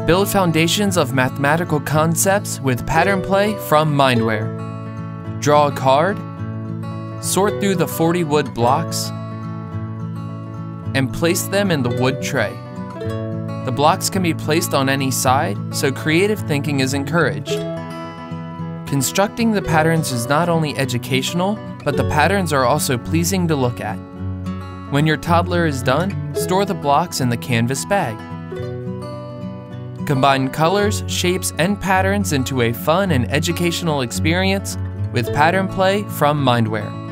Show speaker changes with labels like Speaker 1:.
Speaker 1: Build foundations of mathematical concepts with pattern play from Mindware. Draw a card, sort through the 40 wood blocks, and place them in the wood tray. The blocks can be placed on any side, so creative thinking is encouraged. Constructing the patterns is not only educational, but the patterns are also pleasing to look at. When your toddler is done, store the blocks in the canvas bag. Combine colors, shapes, and patterns into a fun and educational experience with pattern play from Mindware.